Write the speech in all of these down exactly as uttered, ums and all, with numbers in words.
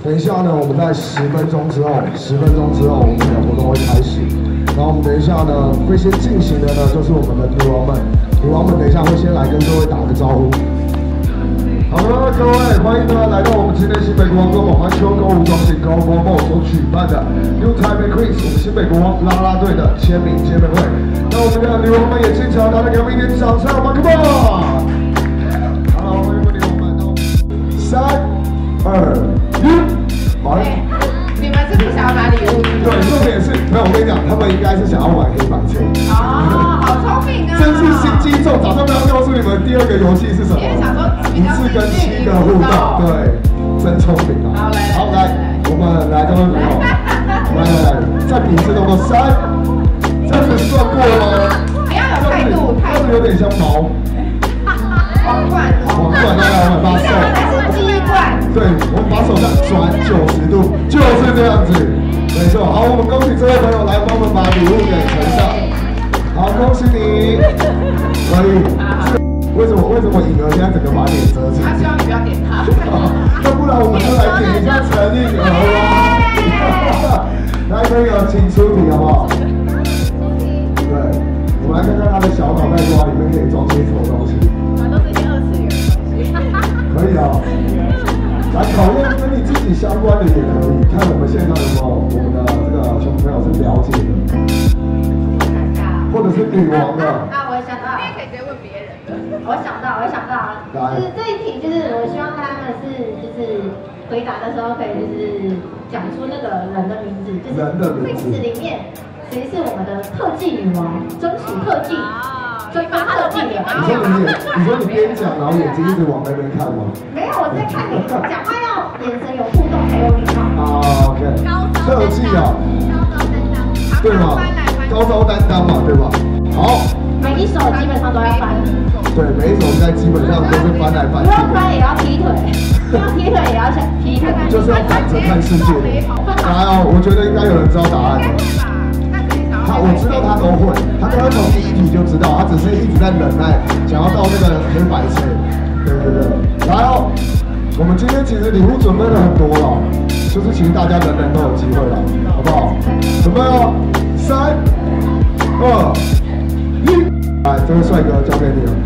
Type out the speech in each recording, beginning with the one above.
等一下呢，我们在十分钟之后，十分钟之后我们的活动会开始。然后我们等一下呢，会先进行的呢，就是我们的女王们，女王们等一下会先来跟各位打个招呼。好的，各位，欢迎呢来到我们今天新北国王跟我们环球购物中心 Go For More 所举办的 New Taipei Queens 我们新北国王啦啦队的签名见面会。那我们的女王们也经常大家给我们一点掌声，好吗 ？Come on！ 好，欢迎女王们哦。三、二、一，好了。 你们是不想要拿礼物？ 对，重点是没有，我跟你讲，他们应该是想要玩黑白车。 哦，好聪明啊！ 这是新机种，早上不要告诉你们第二个游戏是什么？ 因为想说一次跟七个互动，对，真聪明啊！ 好来， 好来，我们来，各位朋友，来来来，再比一次动作，三，这样子算过了吗？ 不要有态度，态度有点像毛。 皇冠， 皇冠，来来，我们把手， 鸡冠， 对，我们把手这样转九十度，就是这样子，没错。好，我们恭喜这位朋友来帮我们把礼物给呈上。好，恭喜你，可以。为什么为什么颖儿现在整个把脸遮住？ 他希望你不要点他。 那不然我们就来点一下陈颖儿吧。来，陈颖儿，请出题好不好？对，我们来看看他的小脑袋瓜里面可以装些什么东西。 都是一些二次元的东西。 可以啊。来考验跟你自己相关的也可以，看我们现场有没有我们的这个小朋友是了解的，或者是女王的。 啊，我想到，你也可以直接问别人的。我想到，我想到，就是这一题，就是我希望他们是就是回答的时候可以就是讲出那个人的名字，就是人的名字里面谁是我们的特技女王，专属特技。就把他的特技。 你说你眼，你说你边讲，然后眼睛一直往那边看吗？ 没有，我在看你讲话要眼神有互动才有礼貌。 啊 ，OK， 特技啊，对吗？高招担当嘛，对吧？好， 每一手基本上都要翻。 对，每一手应该基本上都是翻来翻去。 不要翻也要劈腿，要劈腿也要想劈腿， 就是要反着看世界。来哦，我觉得应该有人知道答案。他我知道他都会，他刚刚从第一题就知道，他只是一直在忍耐，想要到那个黑白车。对对对，来哦，我们今天其实礼物准备了很多了，就是其实大家人人都有机会了，好不好？准备哦，三、二、一，来，这位帅哥交给你了。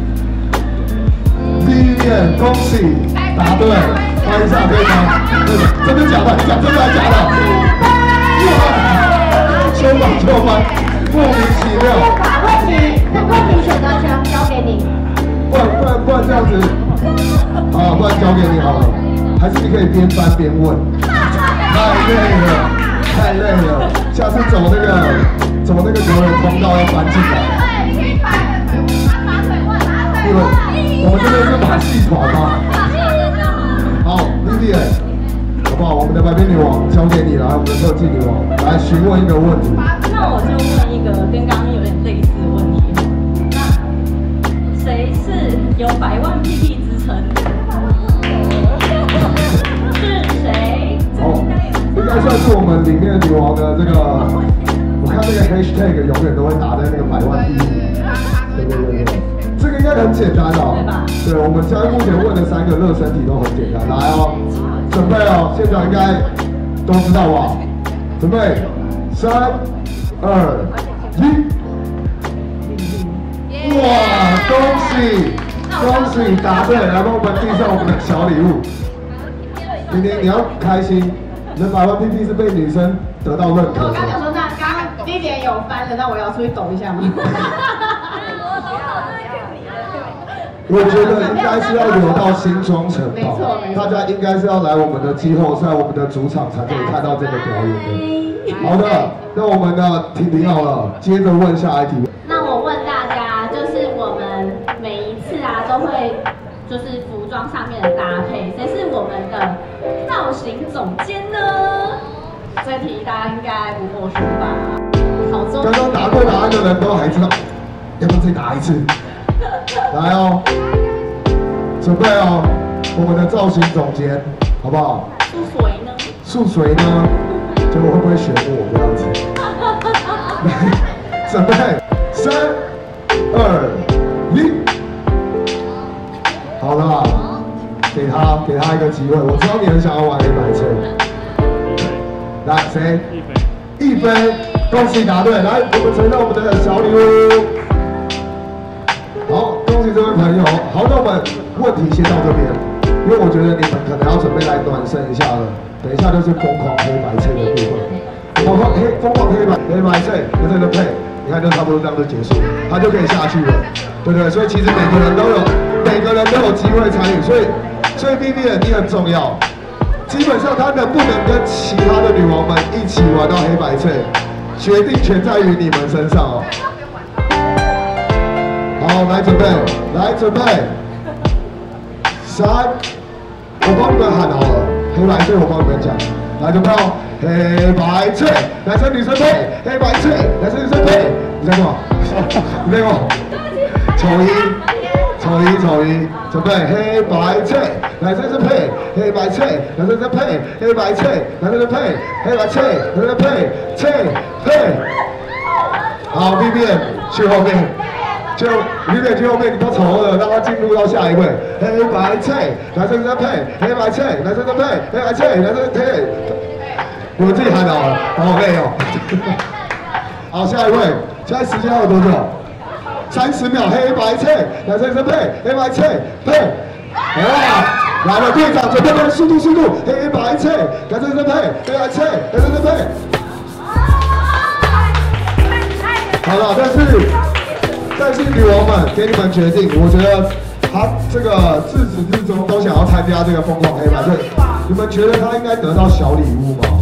第一面，恭喜答对，翻一下对吗？真的假的？你讲真的还是假的？说吧就翻，莫名其妙。 把问题的问题选择权交给你。 不然不然不然这样子，啊，不然交给你好了。还是你可以边翻边问。太累了，太累了。下次走那个走那个游泳通道要翻进来。 对，你可以翻腿，我拿腿问，拿腿问。 我们这边是马戏团吗？好 ，Vivian。好不好？我们的白边女王交给你了，我们的特技女王来询问一个问题。 那我就问一个跟刚刚有点类似的问题。那谁是有百万屁屁之称？是谁？ 哦，应该算是我们里面女王的这个，我看这个 hashtag 永远都会打在那个百万屁屁。对对对对，这个应该很简单哦。对吧？对，我们现在目前问的三个热身题都很简单，来哦。准备哦，现场应该都知道吧？准备，三、二、一，哇！恭喜，恭喜答对！来帮我们递上我们的小礼物。婷婷，你要开心，你的百万屁屁是被女生得到认可的。 我刚想说，那刚刚第一点有翻的，那我要出去抖一下吗？ 我觉得应该是要留到新庄城堡，大家应该是要来我们的季后赛，我们的主场才可以看到这个表演的。好的，那我们呢婷婷好了，接着问下一题。 那我问大家，就是我们每一次啊都会，就是服装上面的搭配，谁是我们的造型总监呢？这题大家应该不陌生吧？好中。 刚刚答对答案的人都还知道，要不要再答一次？来哦，准备哦，我们的造型总监，好不好？ 素水呢？ 素水呢？结果会不会选我这样子？准备，三、二、一，好了，给他给他一个机会。我知道你很想要玩黑白车， 来谁？一飞，恭喜答对。来，我们呈上我们的小礼物。好，恭喜这位朋友。好，那我们问题先到这边，因为我觉得你们可能要准备来暖身一下了。等一下就是疯狂黑白配的部分。疯狂黑疯狂黑白黑白配跟这个配，你看就差不多这样就结束，他就可以下去了，对不对？所以其实每个人都有每个人都有机会参与，所以所以 Vivian 你很重要。基本上他能不能跟其他的女王们一起玩到黑白配，决定权在于你们身上哦。好，来准备，来准备，三，我帮你们喊好了，黑白配我帮你们讲，来准备哦，黑白配，男生女生配，黑白配，男生女生配，你在干嘛？你在干嘛？丑一。丑一丑一，准备黑白配，男生是配黑白配，男生是配黑白配，男生是配黑白配，男生是配配配。好 ，Vivian 去后面，就 Vivian 去后面，你不要丑了，让他进入到下一位。黑白配，男生是配黑白配，男生是配黑白配，男生是配。你们自己喊好了，好累哦。好，下一位，现在时间还有多久？三十秒，黑白配，男生是配黑白配配，哇！来了，队长准备了，速度速度，黑白配，男生是配黑白配，男生是配。好了，但是但是女王们给你们决定，我觉得他这个自始至终都想要参加这个疯狂黑白配，你们觉得他应该得到小礼物吗？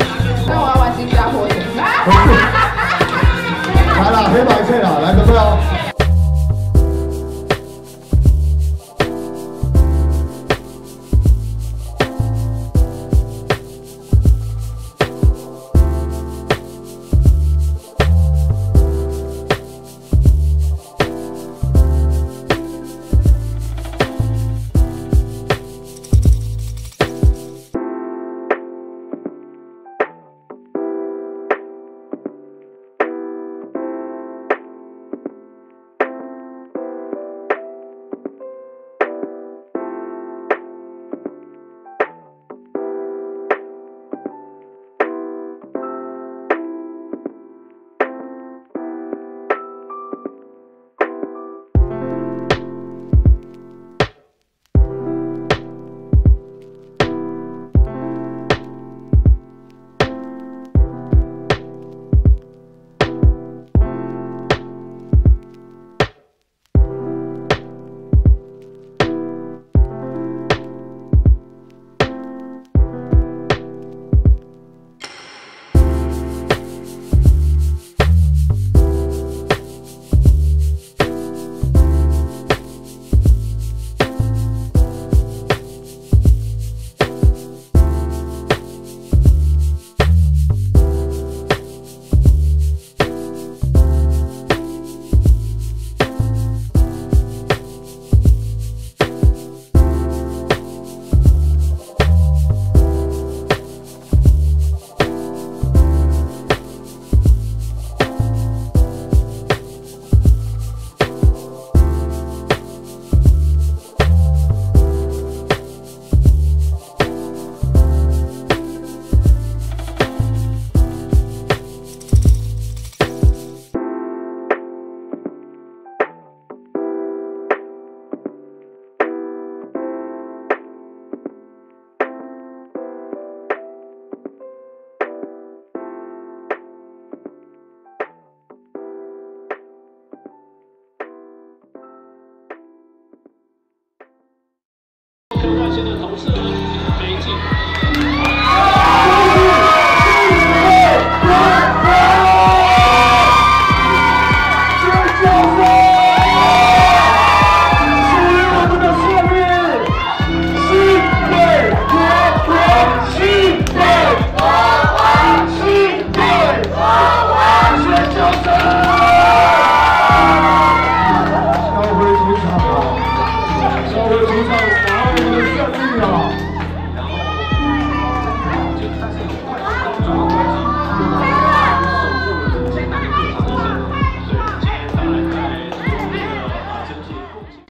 来了，黑白配了，来准备哦。